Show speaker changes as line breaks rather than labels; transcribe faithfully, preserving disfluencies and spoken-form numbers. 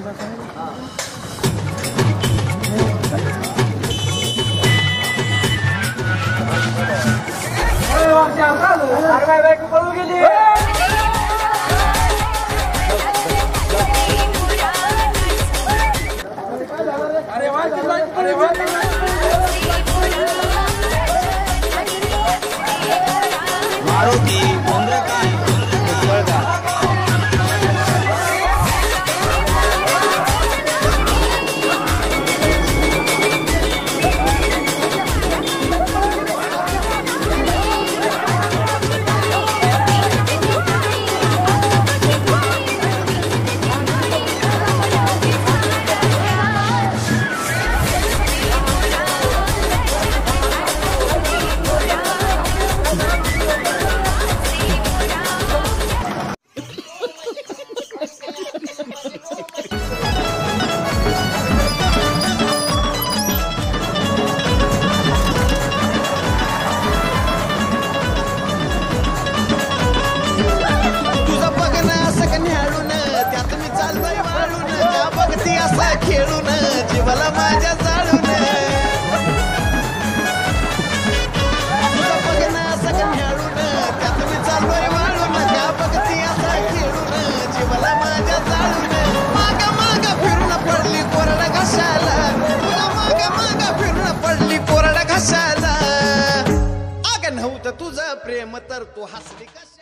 मारुती चंद्रकांत मुसळगाव
खेळून जीवाला माझ्या जाळून बघणं असं खेळून त्यात मी चाललोय वाळून त्या बघती असा खेळून जीवाला माझ्या जाळून माग माग फिरून पडली कोरडा घशाला तुझ्या माग माग फिरून पडली कोरडा घशाला अग नव्हतं तुझं प्रेम तर तू हसली कशा